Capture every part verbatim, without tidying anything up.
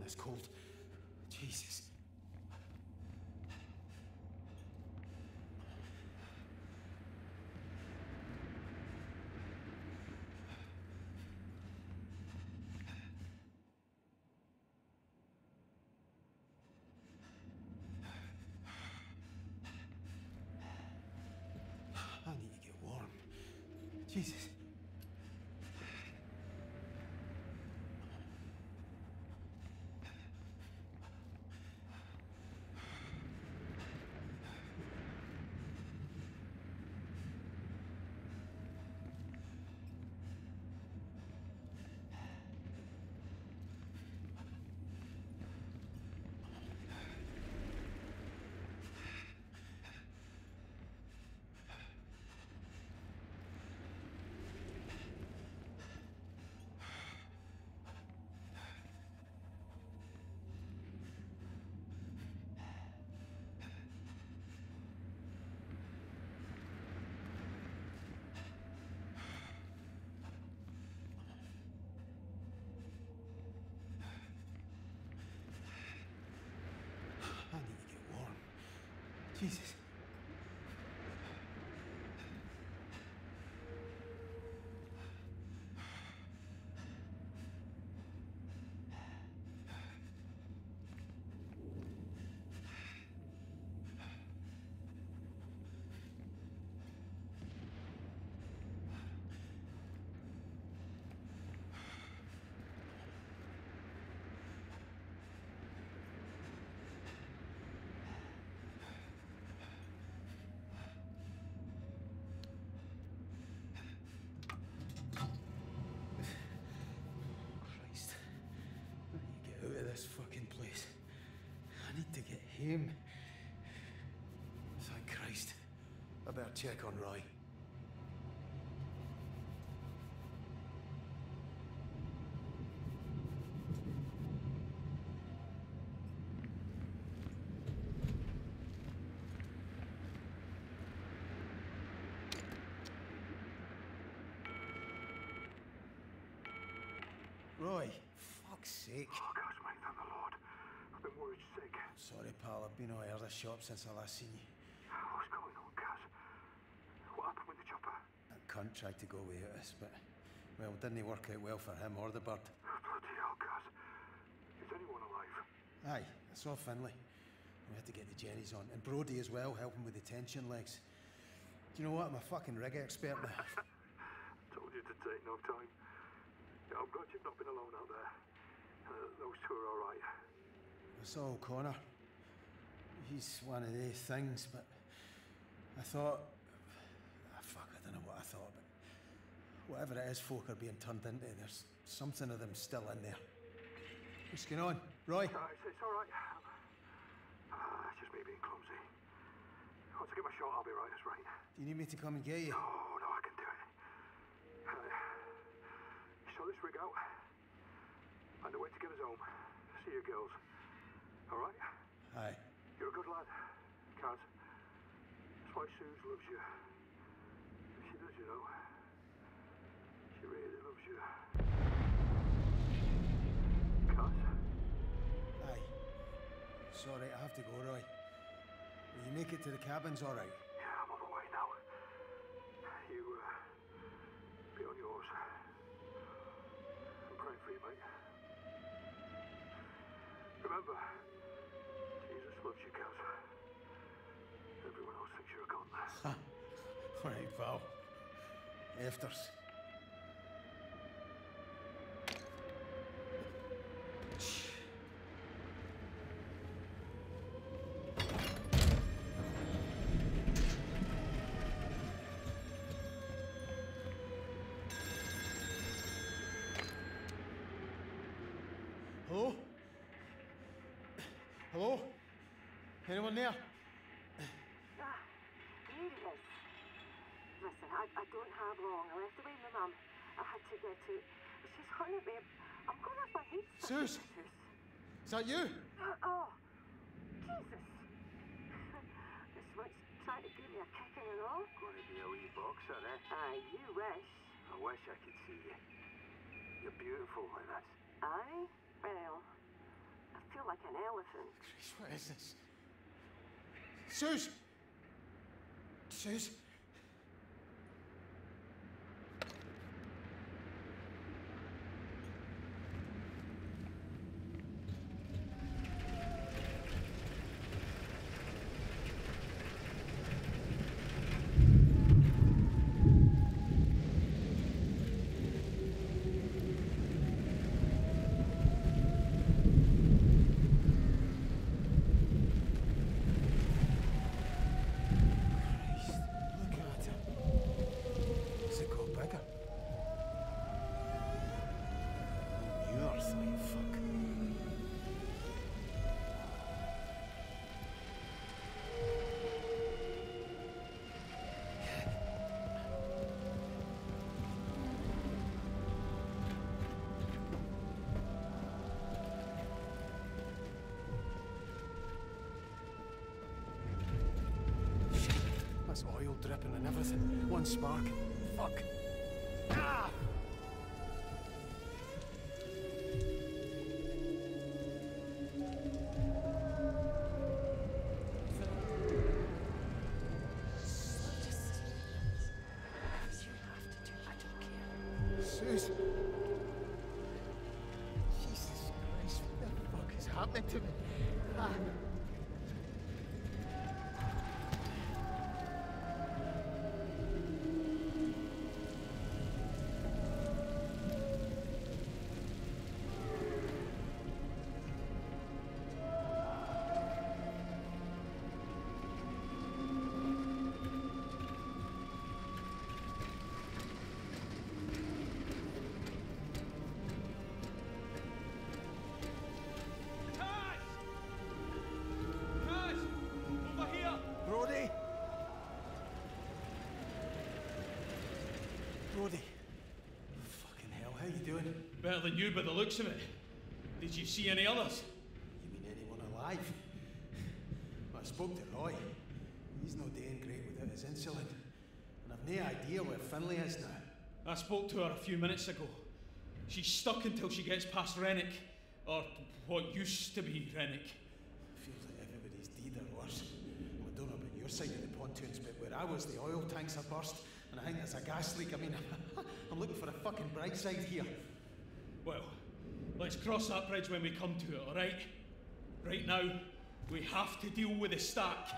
it's cold. Jesus. I need to get warm. Jesus. I need to get warm. Jesus. Out of this fucking place. I need to get home. Thank Christ. I better check on Roy. Roy, fuck's sake. Oh, gosh, mate, thank the Lord. I've been worried sick. Sorry, pal, I've been out of the shop since I last seen you. What's going on, Gaz? What happened with the chopper? That cunt tried to go without us, but, well, didn't work out well for him or the bird. Oh, bloody hell, Gaz. Is anyone alive? Aye, I saw Finlay. We had to get the Jennies on. And Brody as well, helping with the tension legs. Do you know what? I'm a fucking rig expert now. Told you to take no time. Yeah, I'm glad you've not been alone out there. Uh, those two are all right. I saw O'Connor. He's one of these things, but I thought... Ah, fuck, I don't know what I thought, but whatever it is folk are being turned into, there's something of them still in there. What's going on? Roy? Uh, it's, it's all right. Uh, it's just me being clumsy. Once I get my shot, I'll be right as rain. Do you need me to come and get you? No, no, I can do it. Uh, you saw this rig out? I know where to get us home. See you girls. All right? Aye. You're a good lad, Kaz. That's why Suze loves you. She does, you know. She really loves you. Kaz? Aye. Sorry, I have to go, Roy. Will you make it to the cabins all right? Yeah, I'm on the way now. You, uh, be on yours. I'm praying for you, mate. Remember, Jesus loves you, Kaz. Everyone else thinks you're a con. Ha! Right, pal. Afters. Hello? Hello? Anyone there? Ah, here it is. Listen, I, I don't have long. I left away my mum. I had to get to... She's hunting me. I'm going off my head. Suze? Suze. Is that you? Uh, oh, Jesus. This one's trying to give me a kicking and all. Gonna be a wee boxer, eh? Aye, you wish. I wish I could see you. You're beautiful, like that. Aye? Well, feel like an elephant. Christ, what is this? Suze! Suze? Oil dripping and everything. One spark. Fuck. Ah! Suze. Jesus Christ, what the fuck is happening to me? Ah. Brody. Fucking hell, how you doing? Better than you by the looks of it. Did you see any others? You mean anyone alive? Well, I spoke to Roy. He's no doing great without his insulin. And I've no idea where Finlay is now. I spoke to her a few minutes ago. She's stuck until she gets past Rennick. Or what used to be Rennick. Feels like everybody's dead or worse. Well, I don't know about your side of the pontoons, but where I was, the oil tanks are burst. And I think there's a gas leak. I mean, I'm looking for a fucking bright side here. Well, let's cross that bridge when we come to it, alright? Right now, we have to deal with the stack.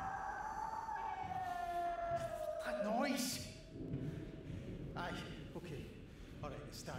That noise! Aye, okay. Alright, the stack.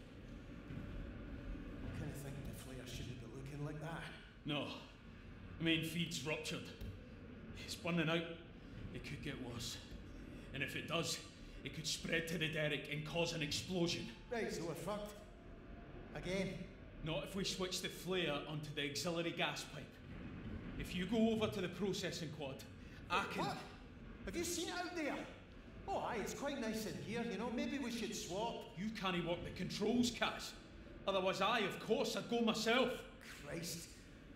I kind of think the flare shouldn't be looking like that. No. The main feed's ruptured. It's burning out. It could get worse. And if it does, it could spread to the derrick and cause an explosion. Right, so we're fucked. Again? Not if we switch the flare onto the auxiliary gas pipe. If you go over to the processing quad, I can... What? Have you seen it out there? Oh, aye, it's quite nice in here, you know. Maybe we should swap. You can't work the controls, Cass. Otherwise I, of course, I'd go myself. Christ.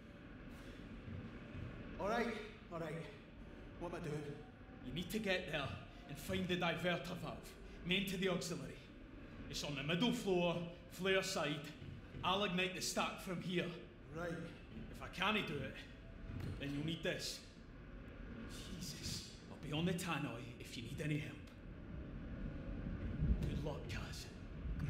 Alright, alright. What am I doing? You need to get there and find the diverter valve, main to the auxiliary. It's on the middle floor, flare side. I'll ignite the stack from here. Right. If I can't do it, then you'll need this. Jesus. I'll be on the tannoy if you need any help. Good luck, Kaz. Great.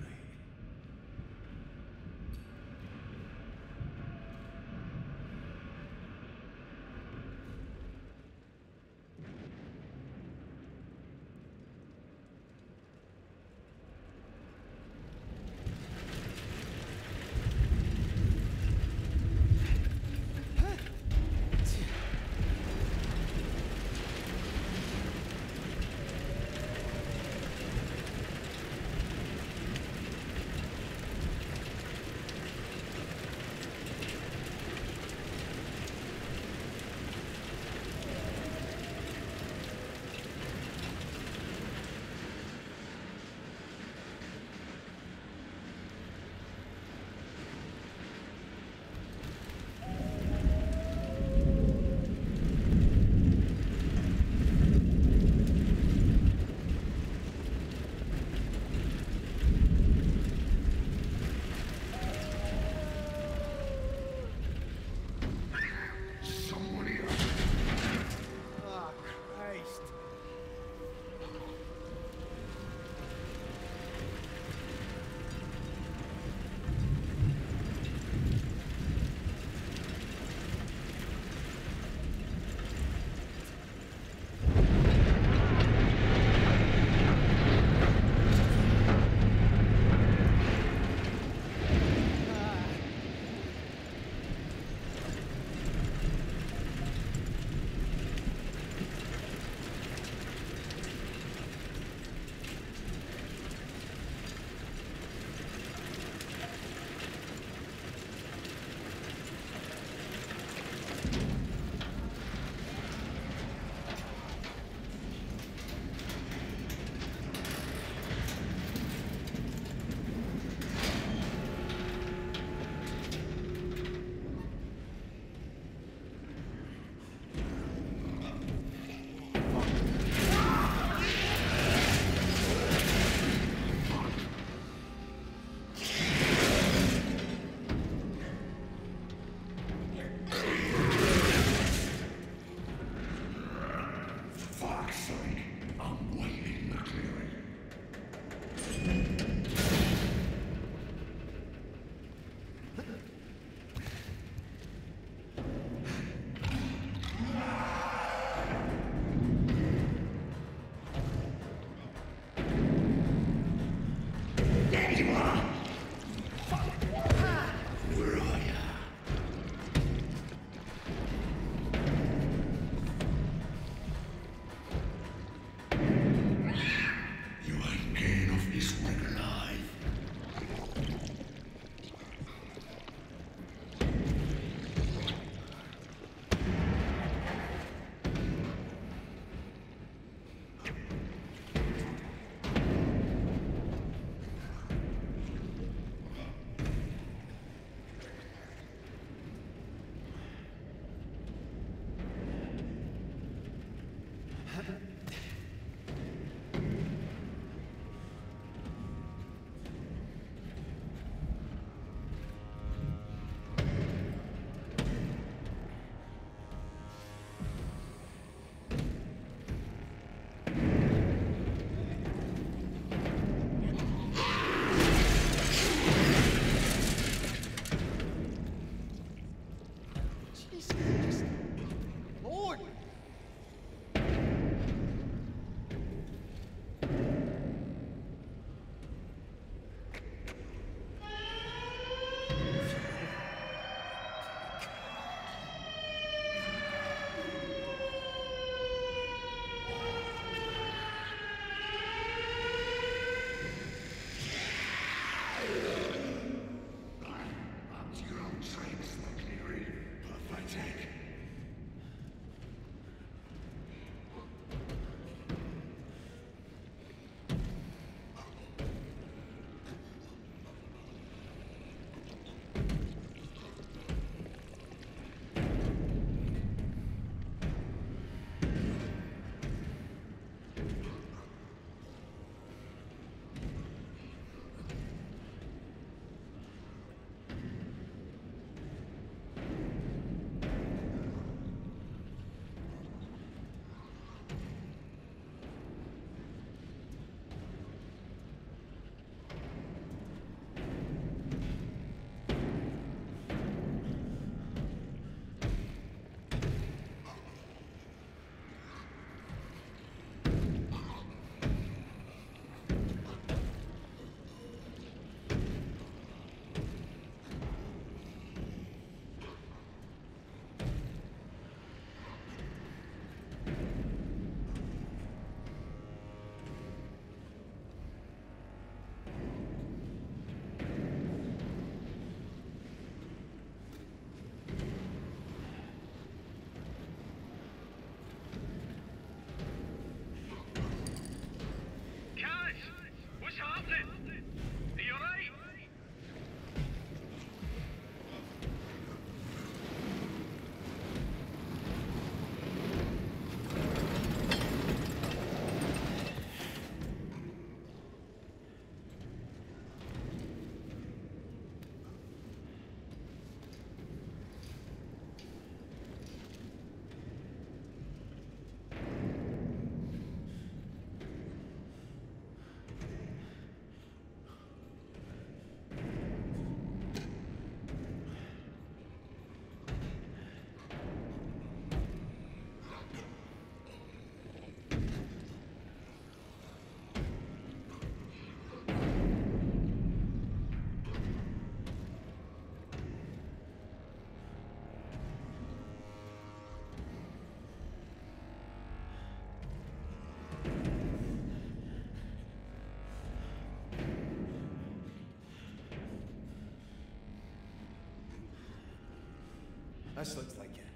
This looks like it.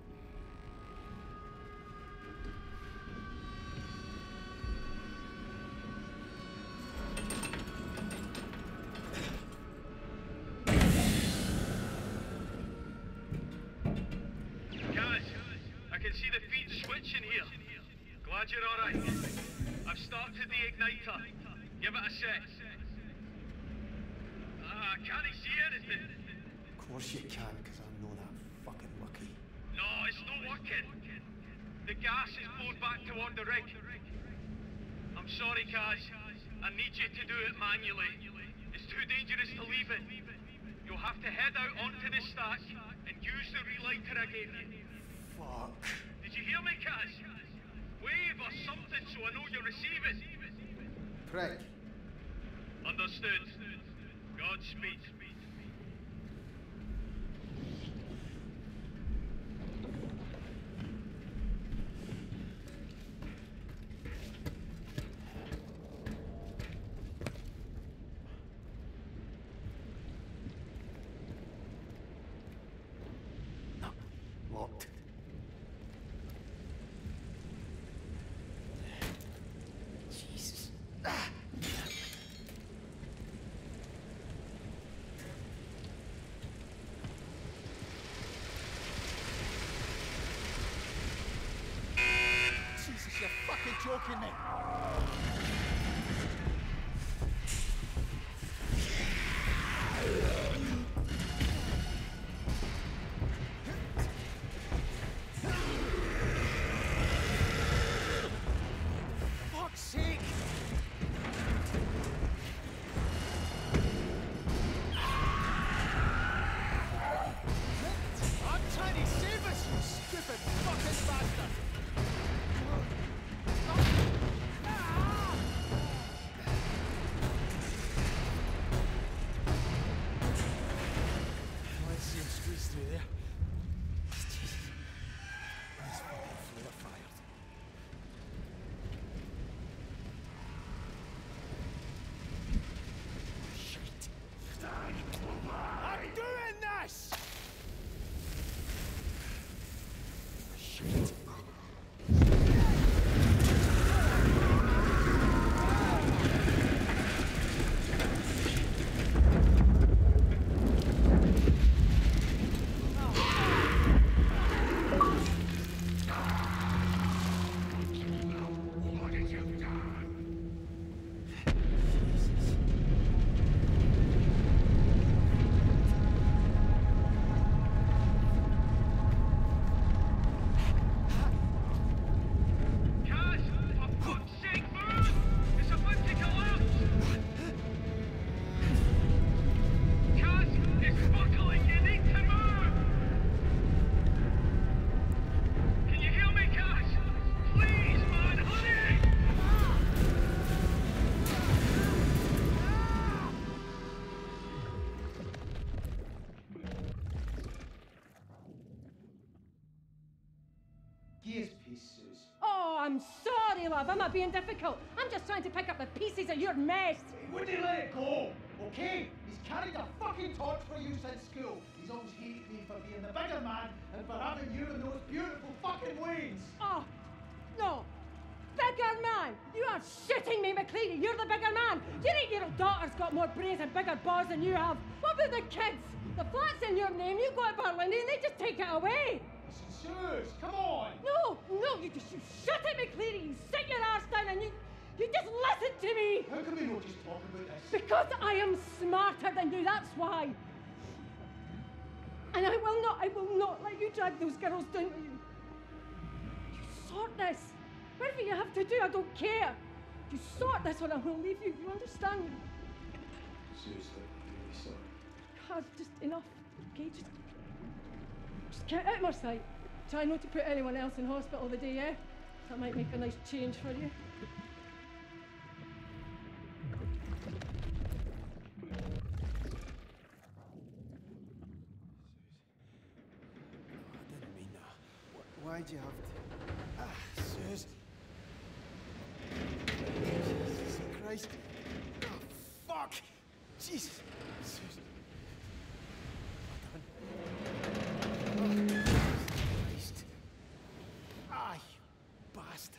Guys, I can see the feed switch in here. Glad you're alright. I've started the igniter. Give it a sec. Ah, can't I see anything? Of course you can, because I'm not that fucking lucky. No, it's not working. The gas is blown back toward the rig. I'm sorry, Kaz. I need you to do it manually. It's too dangerous to leave it. You'll have to head out onto the stack and use the relighter I gave you. Fuck. Did you hear me, Kaz? Wave or something so I know you're receiving. Prick. Understood. Godspeed. Locked. Jesus. Ah. joking me? Fuck's sake! I'm trying to save us, you stupid fucking bastard! Let's see him squeeze through there. Jesus. This fucking floor fired. Shit. I'm doing this! Shit. Kaz, for fuck's sake, move! It's about to collapse! Kaz, it's buckling, you need to move! Can you hear me, Kaz? Please, man, hurry! Gears piece, Suze. Oh, I'm sorry, love. I'm not being difficult. I'm just trying to pick up the pieces of your mess. He wouldn't let it go, okay? He's carried a fucking torch for you since school. He's always hated me for being the bigger man and for having you in those beautiful fucking ways. Oh, no. Bigger man! You are shitting me, McCready. You're the bigger man. Your eight-year-old daughter's got more brains and bigger balls than you have. What about the kids? The flat's in your name. You go to Berlin and they just take it away. Listen, Suze, come on. No, no, you just you shut it, McCready. You sit your arse down and you, you just listen to me. How can we not just talk about this? Because I am smarter than you, that's why. And I will not, I will not let you drag those girls down with you. You sort this. Whatever you have to do, I don't care. You sort this or I will leave you. You understand me? Seriously, I'm really sorry. God, just enough. Okay, just, just get out of my sight. Try not to put anyone else in hospital the day, eh? That might make a nice change for you. I didn't mean that. Wh- Why'd you have to? Ah, Suze. Jesus Christ. Oh, fuck. Jesus. Suze. What done? Oh, Christ. Ah, you bastard.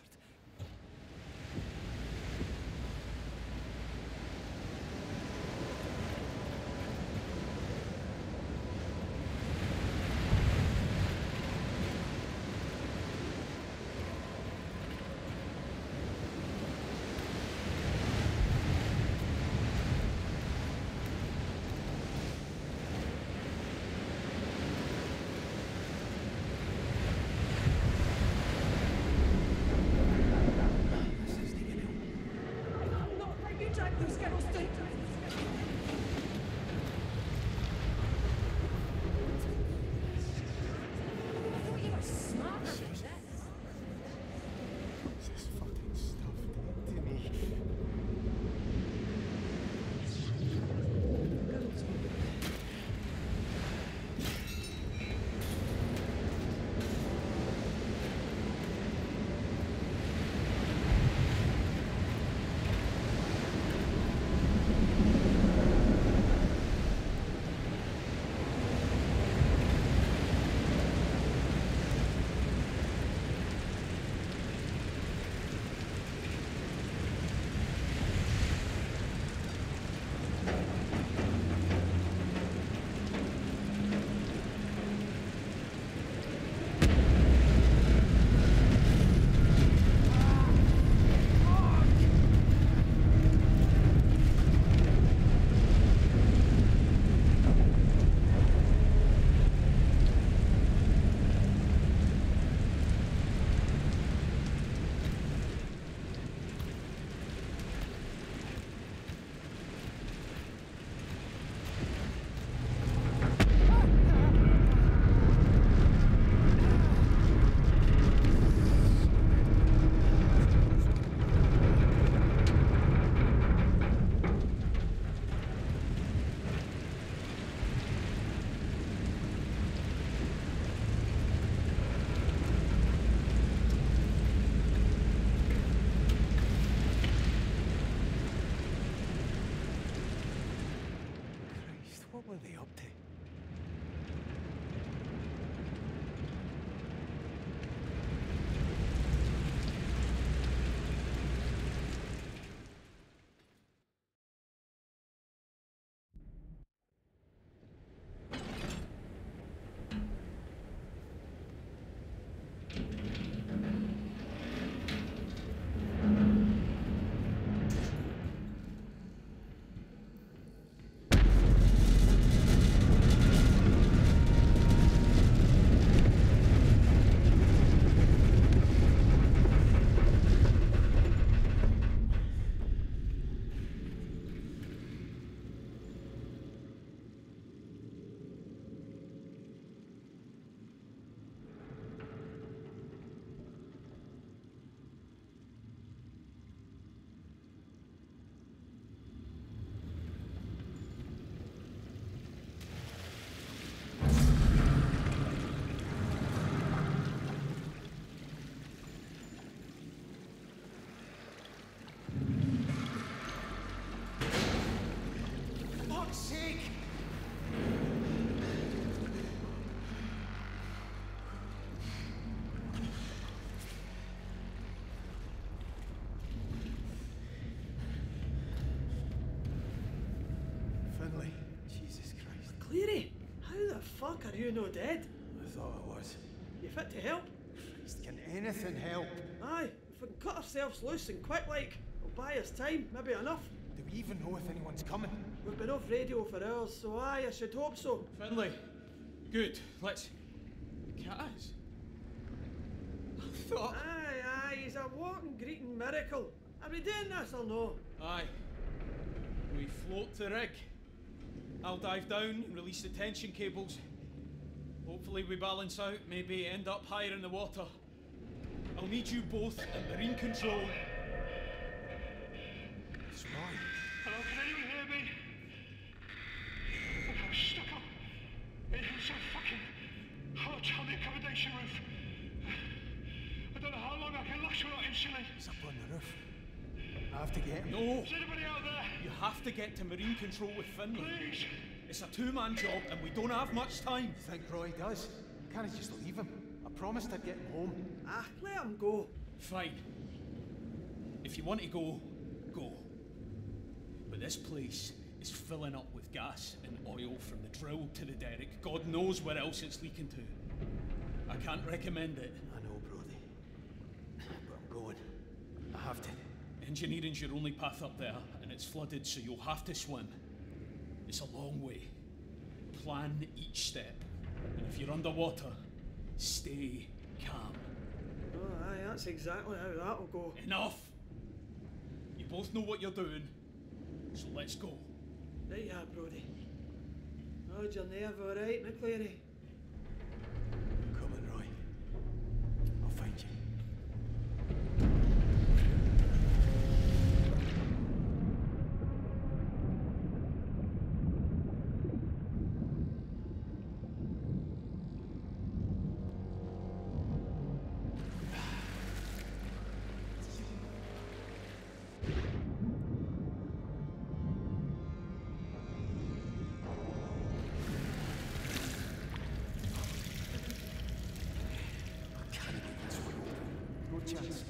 are they up to? Cleary, how the fuck are you no dead? I thought I was. You fit to help? Christ, can anything help? Aye, if we can cut ourselves loose and quick like, we'll buy us time, maybe enough. Do we even know if anyone's coming? We've been off radio for hours, so aye, I should hope so. Finlay, good. Let's. Guys, I thought. Aye, aye, he's a walking greeting miracle. Are we doing this or no? Aye. We float the rig. I'll dive down and release the tension cables. Hopefully we balance out, maybe end up higher in the water. I'll need you both in marine control. It's Roy. Hello, can anyone hear me? Look, I was stuck up in some fucking hutch on the accommodation roof. I don't know how long I can last without insulating. He's up on the roof. I have to get him. No! Is anybody out there? You have to get to marine control with Finlay. Please! It's a two-man job and we don't have much time. You think Roy does? Can't I just leave him? I promised I'd get him home. Ah, let him go. Fine. If you want to go, go. But this place is filling up with gas and oil from the drill to the derrick. God knows where else it's leaking to. I can't recommend it. I know, Brody. But I'm going. I have to. Engineering's your only path up there, and it's flooded, so you'll have to swim. It's a long way. Plan each step. And if you're underwater, stay calm. Oh, aye, that's exactly how that'll go. Enough! You both know what you're doing, so let's go. Right, yeah, Brody. How's your nerve, alright, McCleary? Come on, Roy. I'll find you. Chance.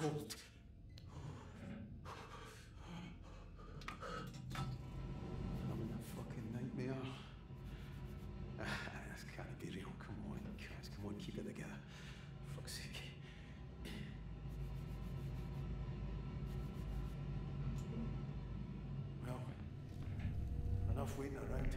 cold. I'm in a fucking nightmare. Ah, this can't be real. Come on, guys. Come on, keep it together. Fuck's sake. Well, enough waiting around.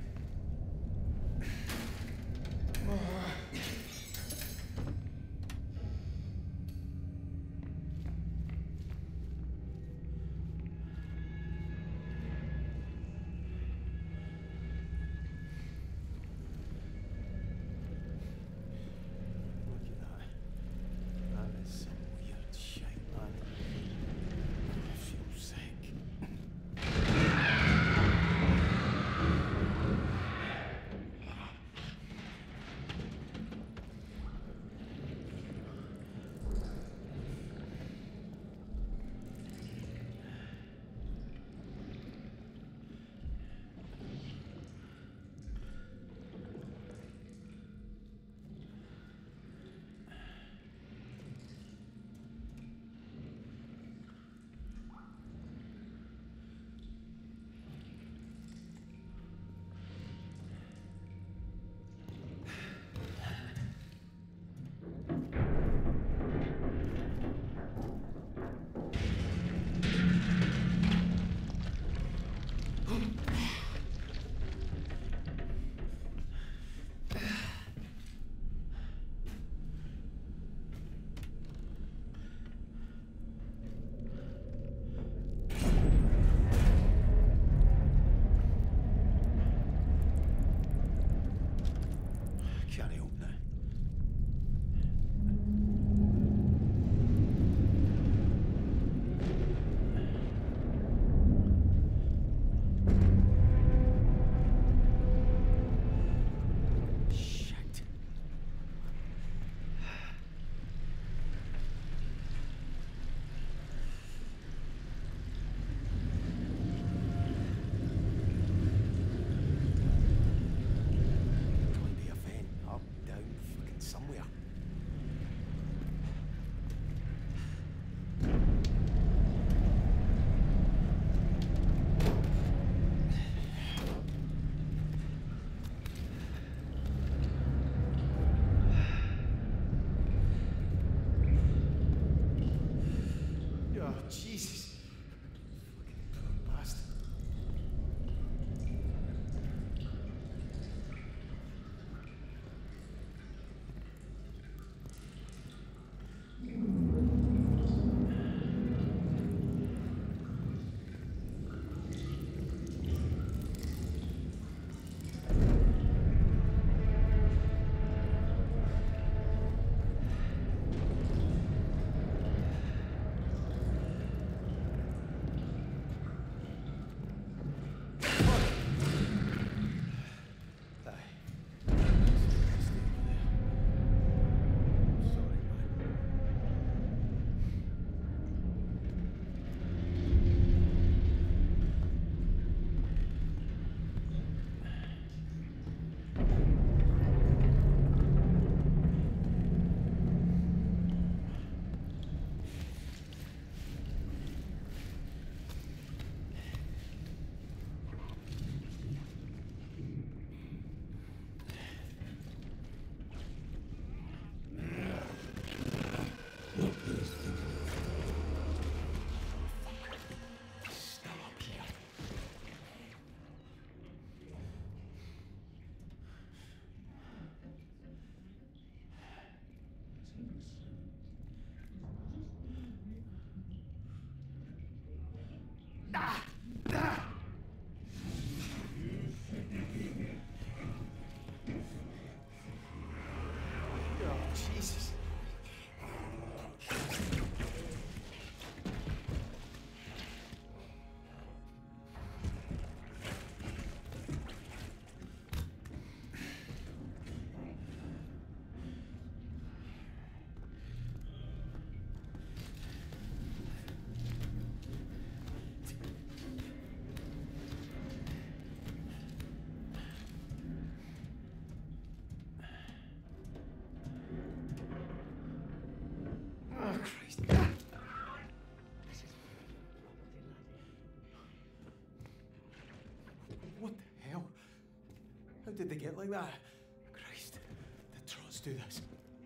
How did they get like that? Christ, did Trots do this?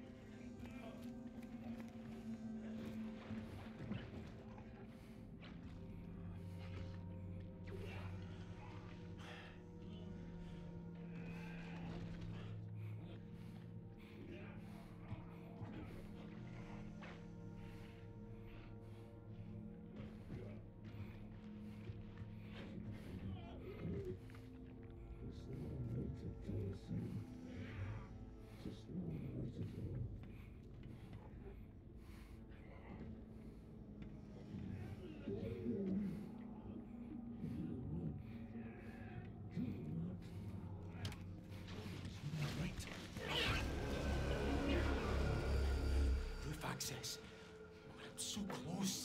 Access. Oh, I'm so close.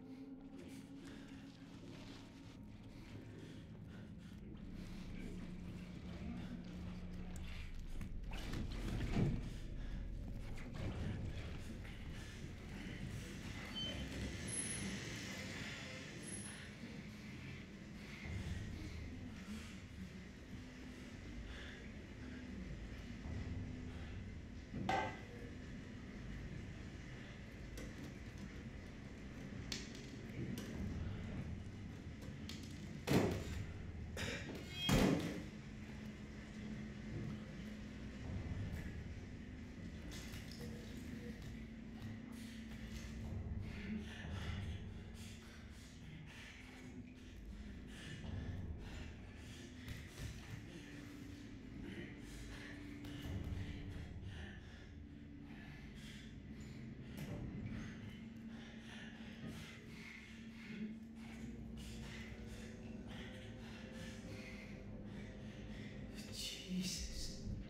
Jesus.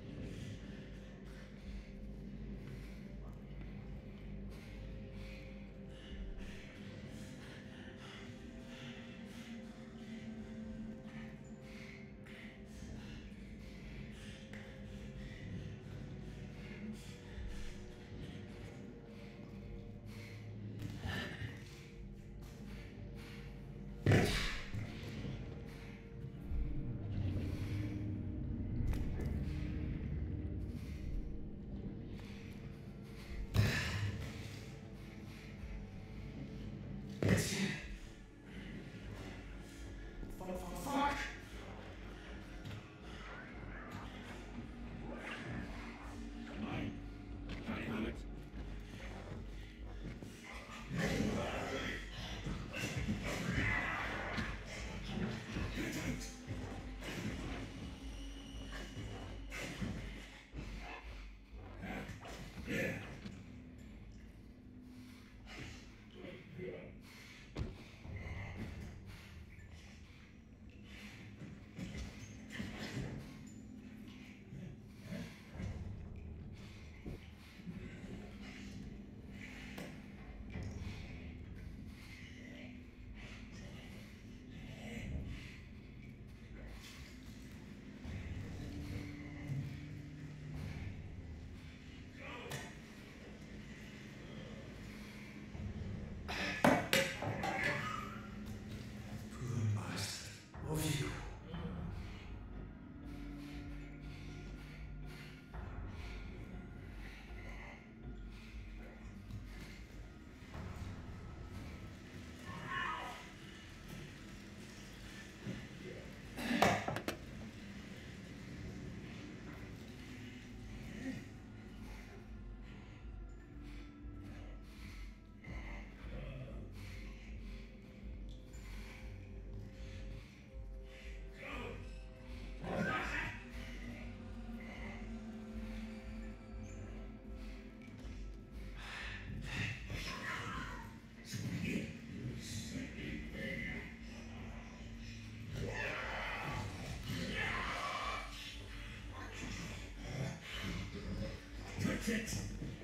It.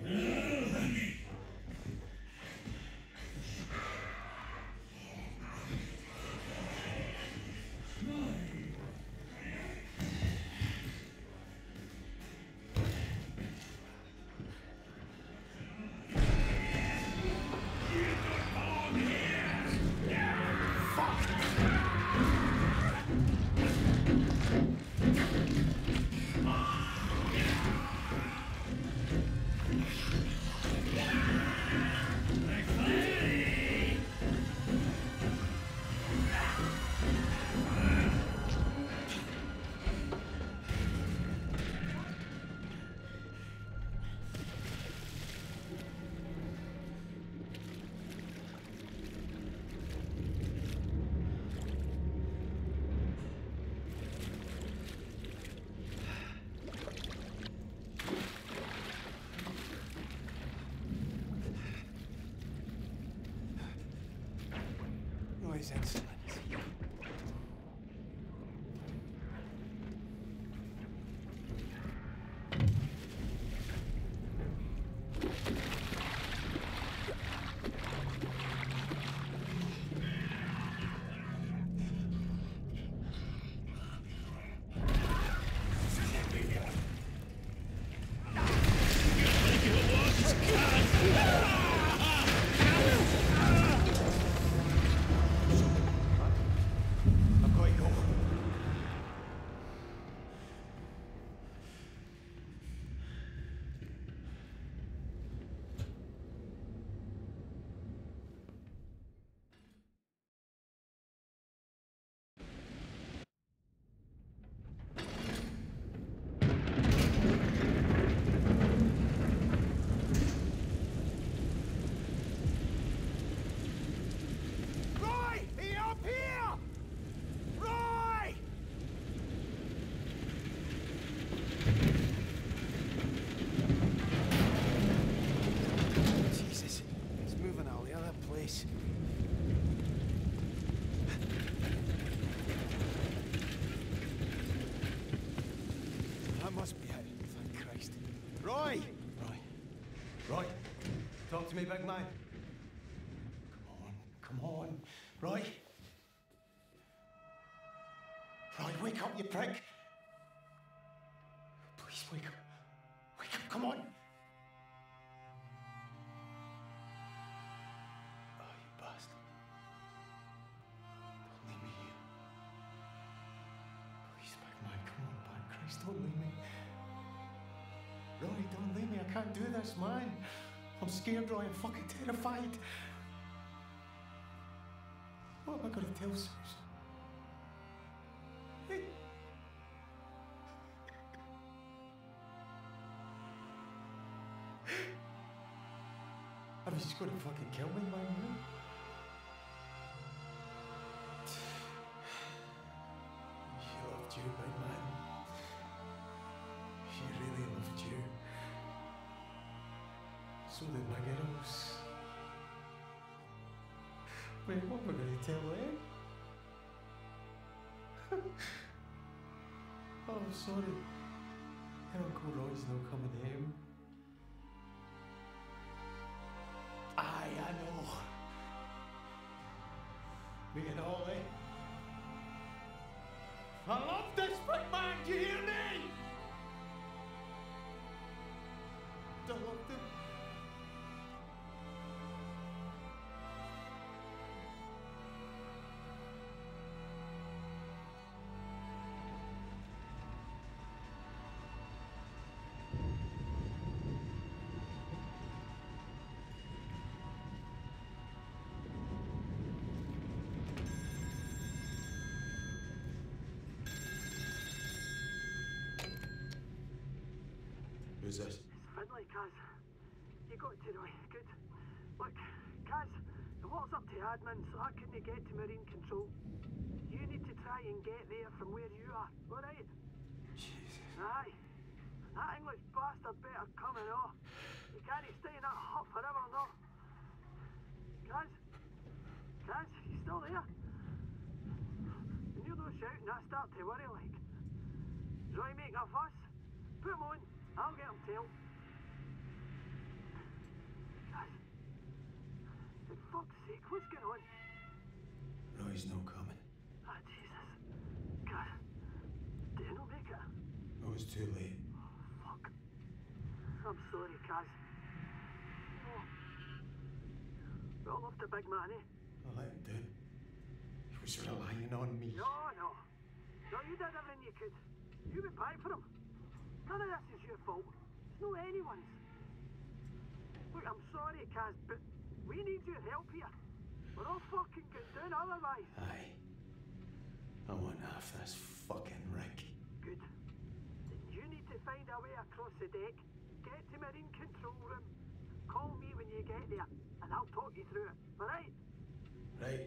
Uh, Fuck! his insolence. That must be it. Thank Christ. Roy! Roy. Roy. Talk to me, big man. Come on. Come on. Roy. Roy, wake up, you prick. Please wake up. Wake up, come on. Oh, you bastard. Don't leave me here. Please, big man, come on back. Christ, don't leave me. Roy, don't leave me. I can't do this, man. I'm scared, Roy. I'm fucking terrified. What am I going to tell Susan? Hey. Are you just going to fucking kill me, man? She loved you, big man. She really loved you. So did my girls. Wait, what am I going to tell them? Oh, I'm sorry. Uncle Roy's not coming home. Aye, I know. Me and Ollie. I love this big man, do you hear me? I loved him. Who's this? Finlay, Kaz. You got to Roy. Good. Look, Kaz, the wall's up to admin, so I couldn't get to Marine Control. You need to try and get there from where you are, alright? Jesus. Aye. That English bastard better come and all. You can't stay in that hut forever, no. Kaz? Kaz, you still there? When you're not shouting, I start to worry like. Is Roy making a fuss? Put him on. I'll get him tailed. Guys, for fuck's sake, what's going on? Roy's no coming. Ah, Jesus. God, did you not make it? Oh, it's too late. Oh, fuck. I'm sorry, Kaz. Oh. We all loved the big man, eh? I let him down. He was relying on me. No, no. No, you did everything you could. You went back for him. None of this is your fault. It's not anyone's. Look, I'm sorry, Kaz, but we need your help here. We're all fucking going down otherwise. Aye. I want half this fucking rig. Good. Then you need to find a way across the deck, get to Marine Control Room, call me when you get there, and I'll talk you through it, alright? Right.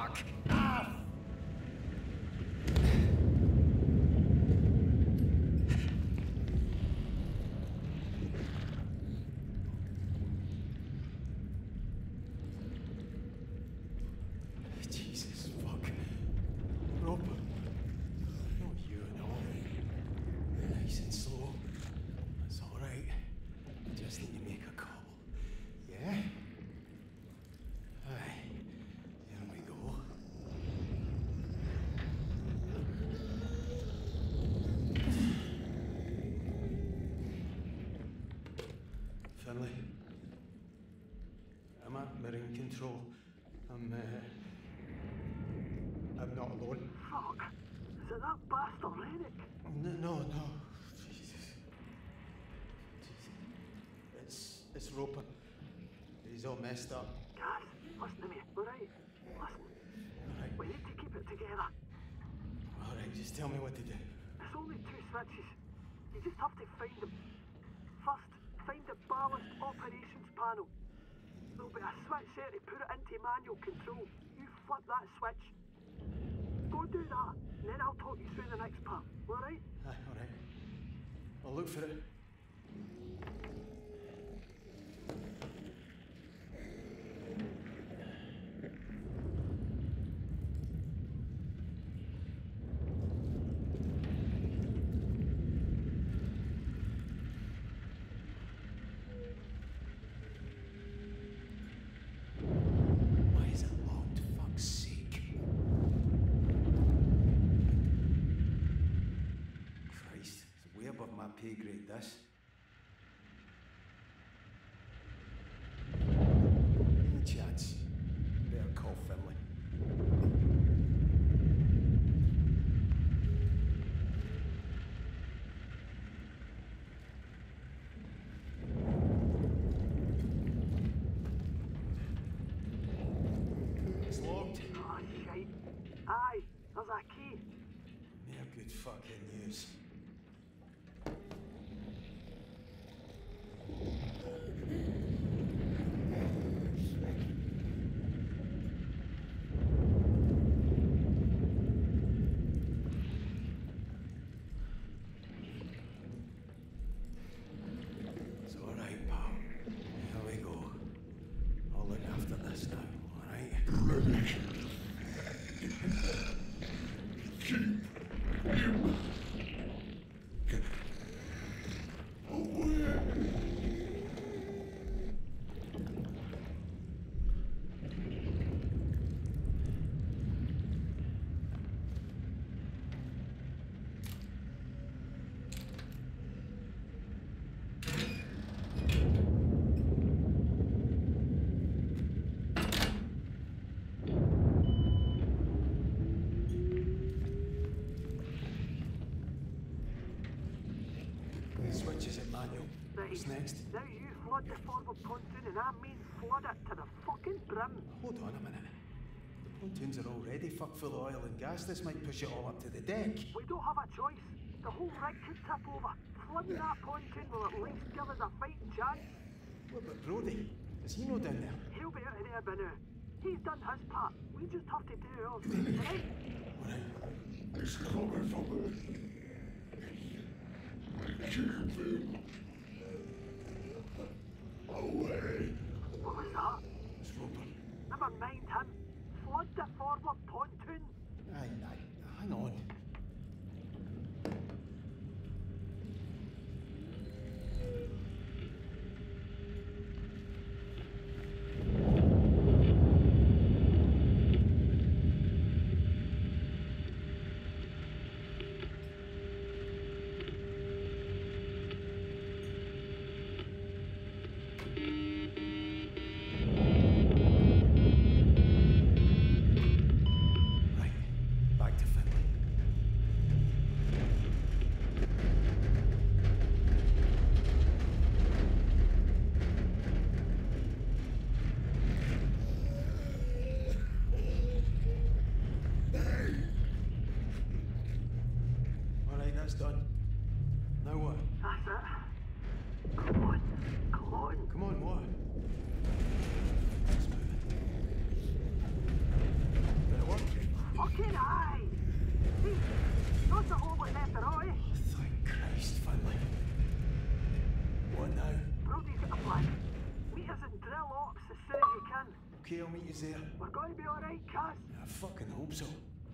fuck! Ah! Jesus, fuck. Roper. Not you and all. Nice and slow. That's alright. I just need to make a call. Yeah? Aye. Here we go. Finlay. I'm at marine control. I'm, uh... I'm not alone. Fuck. Is it that bastard Eric? No, no, no. Jesus. Jesus. It's... it's Roper. He's all messed up. Guys, listen to me, alright? Listen. Alright. We need to keep it together. Alright, just tell me what to do. It's only two switches. You just have to find them. First, find the ballast operations panel. There'll be a switch there to put it into manual control. You flip that switch. Go do that, and then I'll talk you through the next part, alright? Aye, alright. I'll look for it. Why is it locked? Fuck's sake. Christ, it's way above my pay grade, this. Any chance? Better call Finlay. It's locked. Oh, shite. Aye, there's a key. Mere good fucking news. It's alright, pal. Here we go. I'll look after this now, alright? Switch is at manual. Right. What's next? Now you flood the forward pontoon, and I mean flood it to the fucking brim. Hold on a minute. The pontoons are already fuck full of oil and gas. This might push it all up to the deck. We don't have a choice. The whole rig could tip over. Flooding that pontoon will at least give us a fighting chance. What about Brody? Is he no down there? He'll be out of there by now. He's done his part. We just have to do ours, right? Alright. It's coming from me. Keep him away. What was that? It's Roper. Never mind him. Flood the forward pontoon. Aye, aye. Hang on. on now? Brody's got a plan. Meet us in drill ops as soon as you can. Okay, I'll meet you there. We're going to be alright, Kaz. I fucking hope so.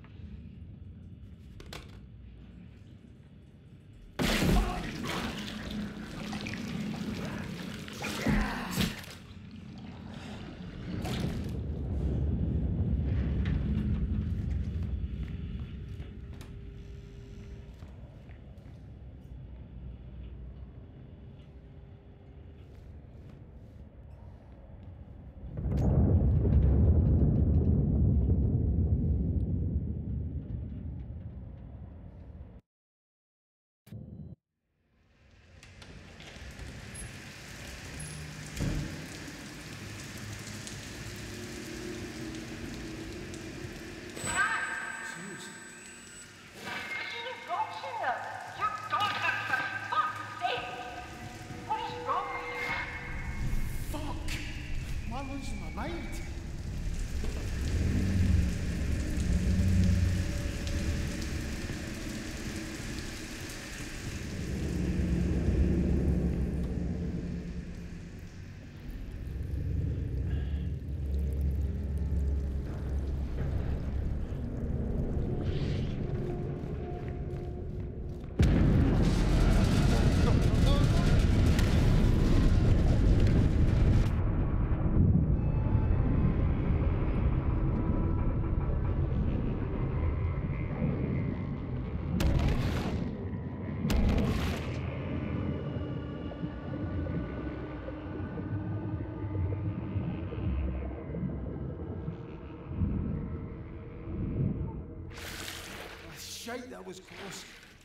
Shite, that was close.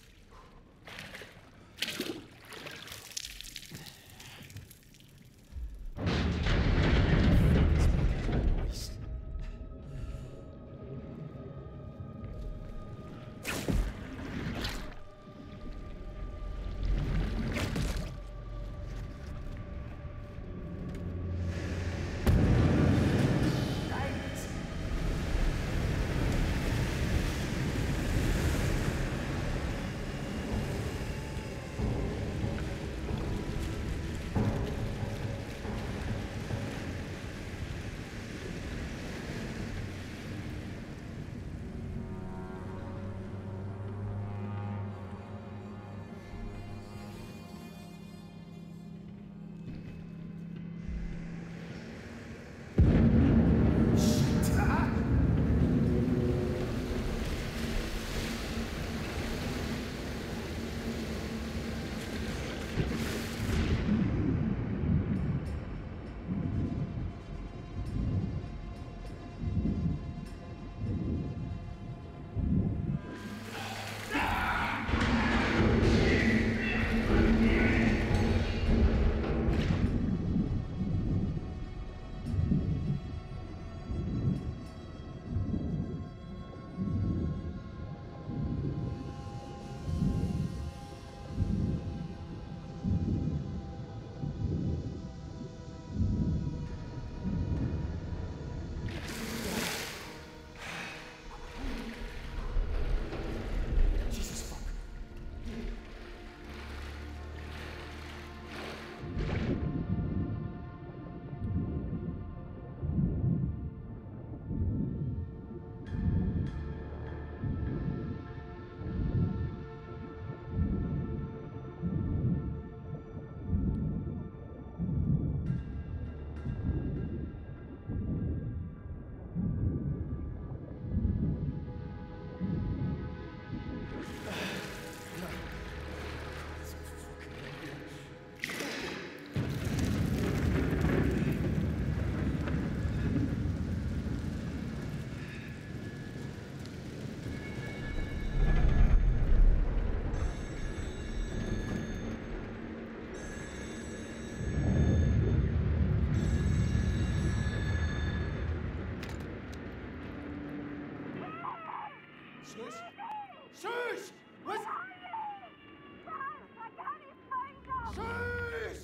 Shush! Shush! What's... Shush!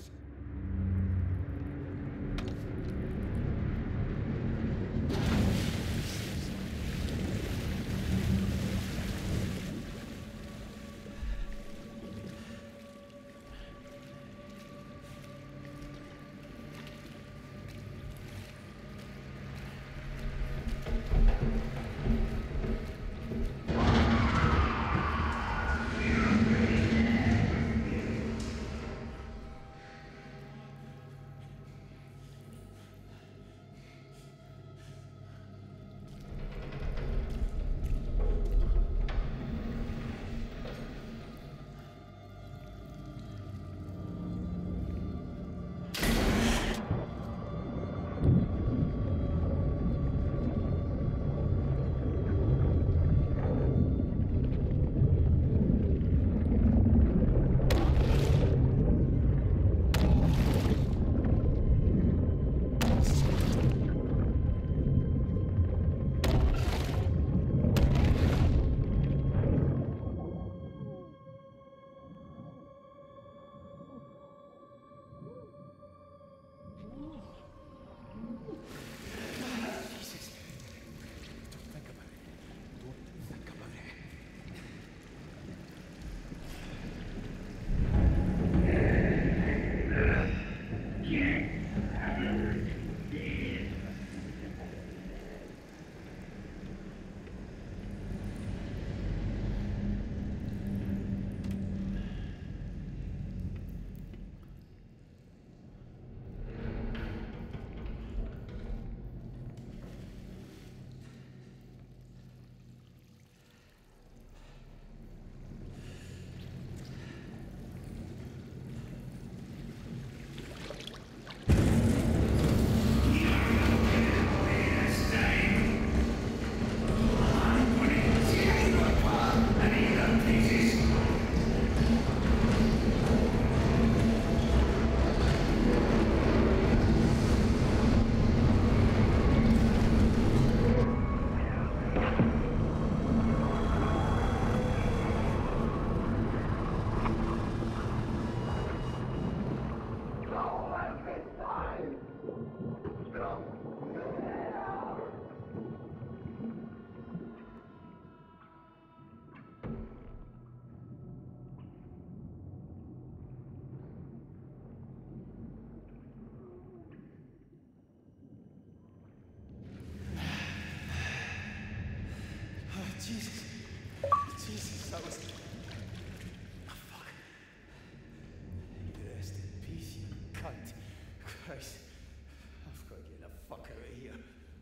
cunt. Christ. I've got to get the fuck out of here.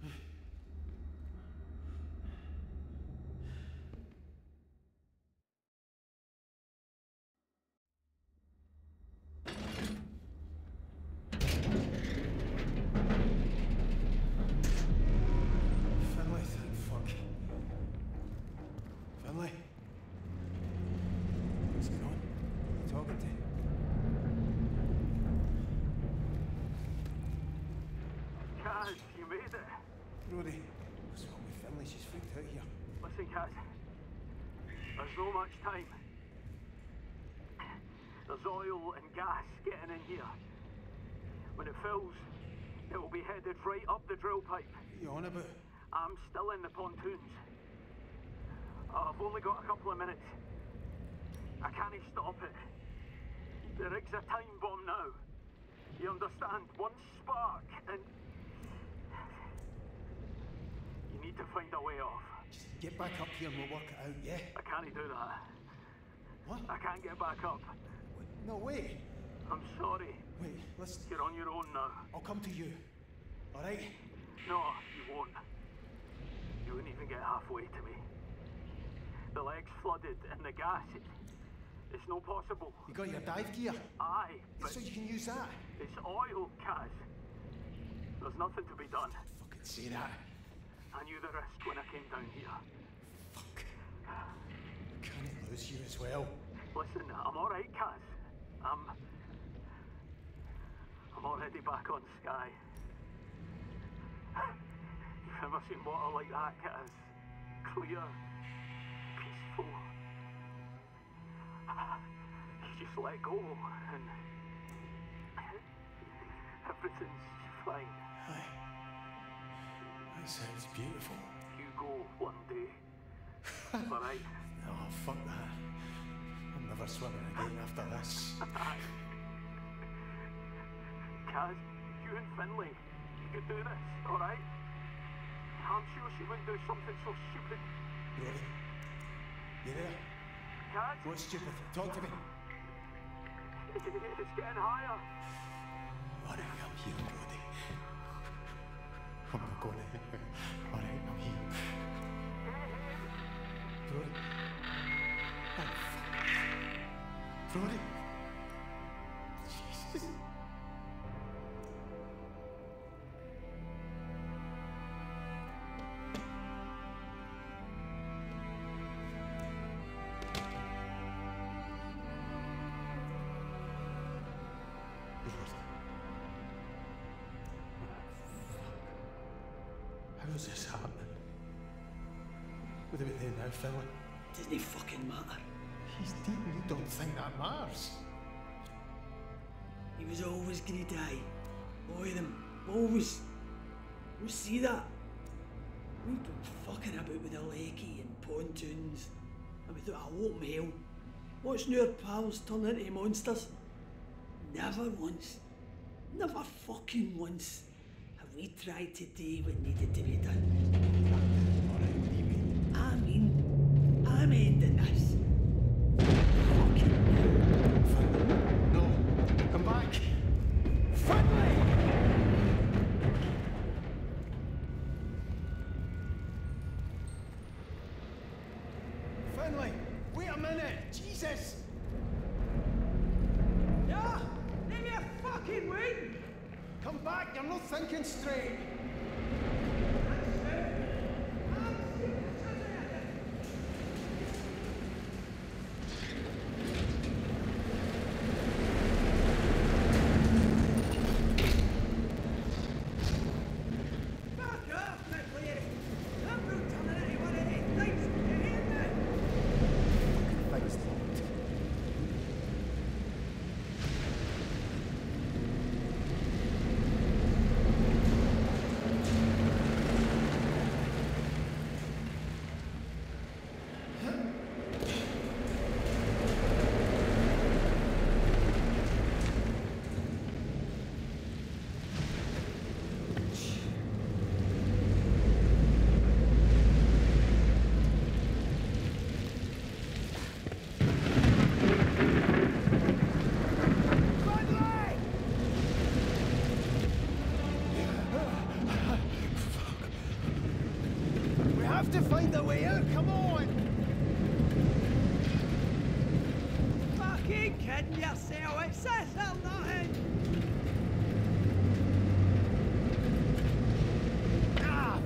Finlay, thank fuck. Finlay? What's going on? Who are you talking to? Kaz, you made it. Brody, what's wrong with Finlay? She's freaked out here. Listen, Kaz. There's no much time. There's oil and gas getting in here. When it fills, it will be headed right up the drill pipe. What are you on about? I'm still in the pontoons. I've only got a couple of minutes. I can't stop it. The rig's a time bomb now. You understand? One spark and... You need to find a way off. Just get back up here and we'll work it out, yeah? I can't do that. What? I can't get back up. Wait, no way. I'm sorry. Wait, listen. You're on your own now. I'll come to you. All right? No, you won't. You wouldn't even get halfway to me. The leg's flooded and the gas, it, it's no possible. You got your dive gear? Aye, but So you can use that? it's oil, Kaz. There's nothing to be done. Fucking say that. I knew the risk when I came down here. Fuck. Can I lose you as well? Listen, I'm alright, Kaz. I'm... I'm already back on Sky. You've never seen water like that, Kaz. Clear. Peaceful. You just let go and... everything's fine. Aye. That sounds beautiful. You go one day. Alright? No, fuck that. I'm never swimming again after this. Kaz, you and Finlay, you could do this, alright? I'm sure she wouldn't do something so stupid. Brody, you there? Kaz, What's stupid? Talk to me. it's getting higher. Alright, I'm here, Brody. I'm not going anywhere. Alright, I'm here. Brody. Oh, fuck. Brody. Jesus. How's this happening? What about then now, Finlay? Doesn't fucking matter. He's dead and you don't think that matters? He was always gonna die. All of them. Always. We see that. We've been fucking about with a lakey and pontoons. And we thought, I open hell. Watching our pals turn into monsters. Never once. Never fucking once have we tried to do what needed to be done. Alright, what do you mean? I mean, I'm ending this. Fucking Finlay, no. Come back. Finlay! Finlay, wait a minute. Jesus. Yeah, leave me a fucking wing. Come back, you're not thinking straight. Fuck off, McLeary. I'm not turning into one of these things. You hear me? Things locked. to find a way out, come on! Fucking kidding yourself, it's this or nothing! Ah!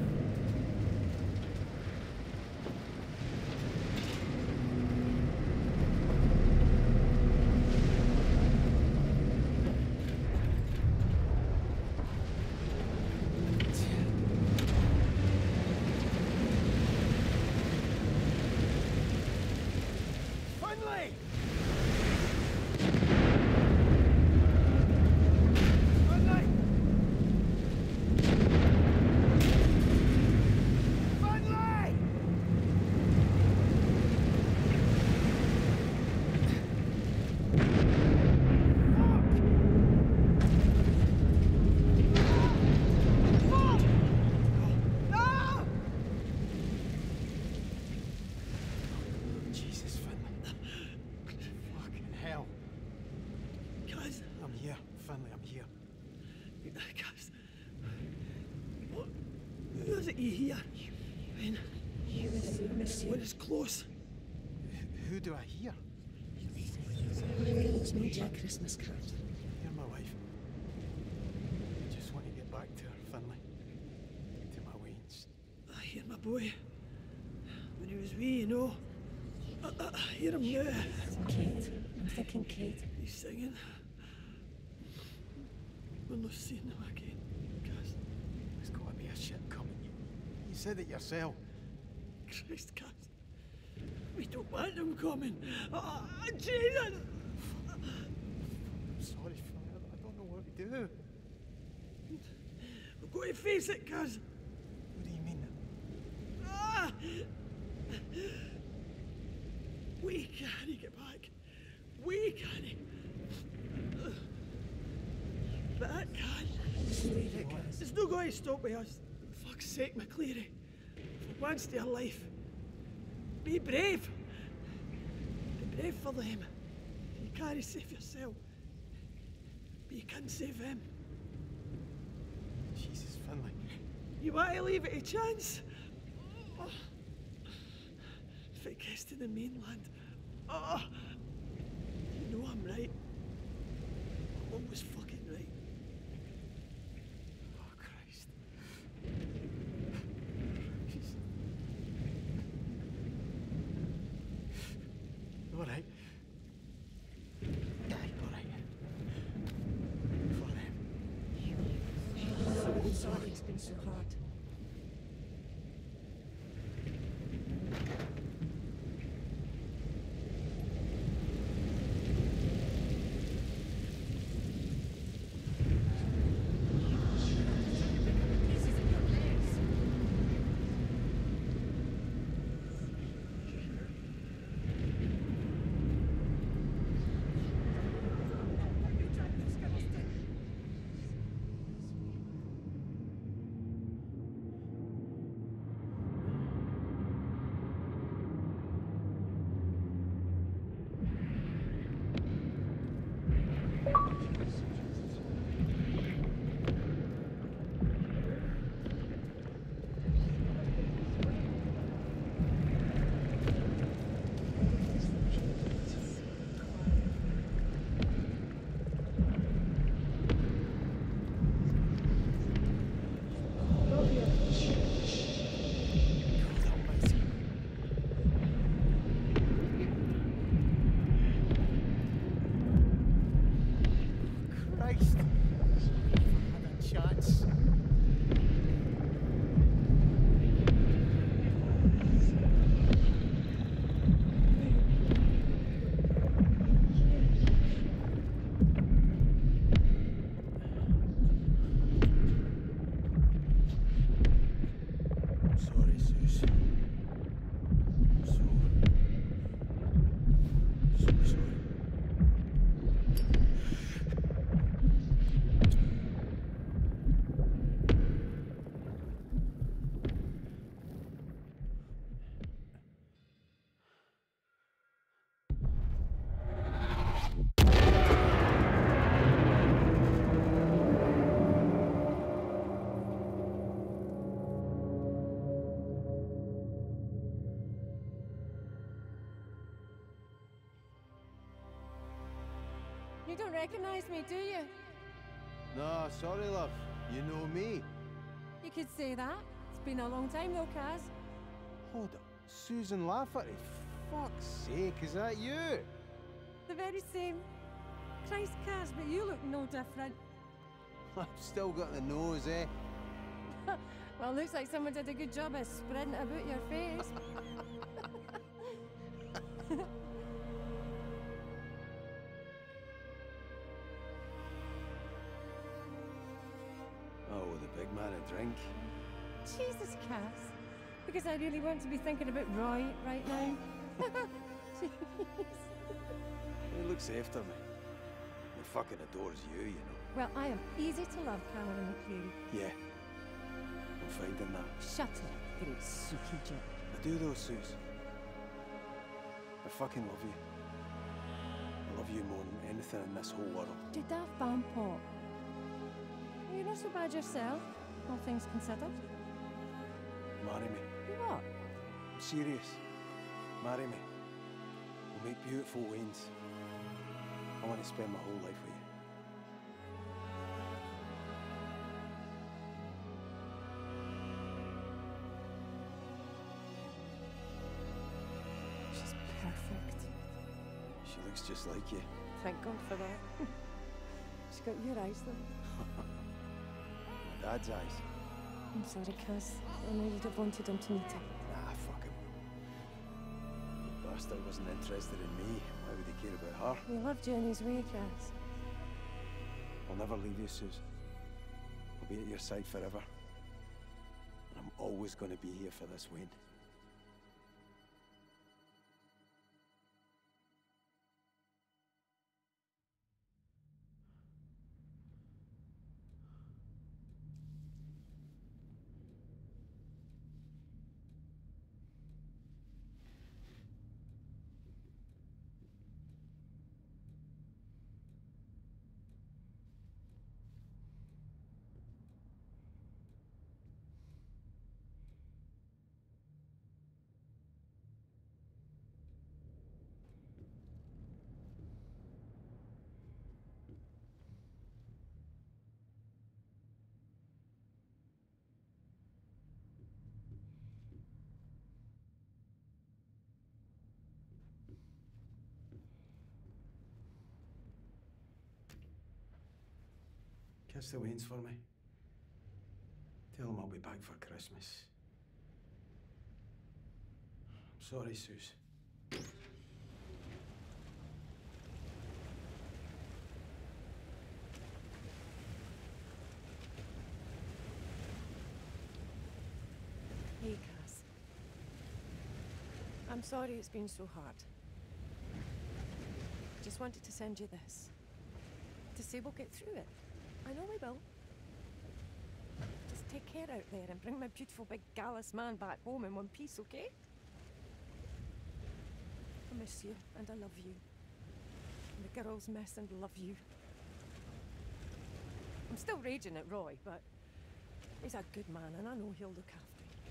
Finlay! Finlay! Finlay! Fuck! No! Jesus, Finlay. Fucking hell. Guys, I'm here, Finlay, I'm here. guys. What? Who is it you hear? When, when it's close. Wh- Who do I hear? It's made you a Christmas card. You're my wife. I just want to get back to her, Finlay. To my wains. I hear my boy. When he was wee, you know. I, I, I hear him now. Kate. I'm thinking Kate. He's singing. We're not seeing him again, guys. There's got to be a ship coming. You, you said it yourself. Christ, guys. We don't want him coming. Oh, Jesus! I'm sorry, Finlay. I I don't know what to do. We've got to face it, guys. What do you mean? Ah! We can't get back. We can't. But that can. It's not going to stop with us. For fuck's sake, McCleary. For once in your life, be brave. Be brave for them. You can't save yourself, but you can save them. Jesus, Finlay. You want to leave it a chance? Oh. If it gets to the mainland, oh, you know I'm right. I'm always fucking right. Oh, Christ. All right. All right. For them. I'm sorry it's been so hard. don't recognise me, do you? No, sorry, love. You know me. You could say that. It's been a long time though, Kaz. Hold up. Susan Lafferty. Fuck's sake, is that you? The very same. Christ, Kaz, but you look no different. I've still got the nose, eh? Well, looks like someone did a good job of spreading it about your face. Oh, the big man a drink. Jesus, Cass. Because I really want to be thinking about Roy right now. Jeez. He looks after me. He fucking adores you, you know. Well, I am easy to love, Cameron McCreary. Yeah. I'm finding that. Shut up, great Suki Jip. I do though, Suze. I fucking love you. I love you more than anything in this whole world. Did that fan pop? You're not so bad yourself, all things considered. Marry me. What? I'm serious. Marry me. We'll make beautiful Waynes. I want to spend my whole life with you. She's perfect. She looks just like you. Thank God for that. She's got your eyes, though. My dad's eyes. I'm sorry, Cass. I know you'd have wanted him to meet her. Nah, fuck him. The bastard wasn't interested in me. Why would he care about her? He loved you in his way, Cass. I'll never leave you, Suze. I'll be at your side forever. And I'm always going to be here for this Wayne. Kiss the Waynes for me. Tell them I'll be back for Christmas. I'm sorry, Suze. Hey, Cass. I'm sorry it's been so hard. Just wanted to send you this. To say we'll get through it. I know we will. Just take care out there and bring my beautiful big gallus man back home in one piece, okay? I miss you, and I love you. And the girls miss and love you. I'm still raging at Roy, but he's a good man, and I know he'll look after you.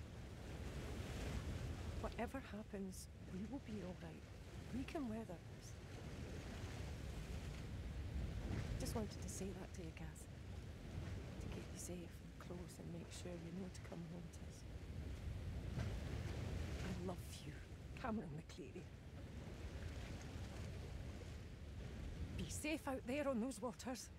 Whatever happens, we will be all right. We can weather this. Just wanted to say that to you, Cass. To keep you safe and close and make sure you know to come home to us. I love you, Cameron McCreary. Be safe out there on those waters.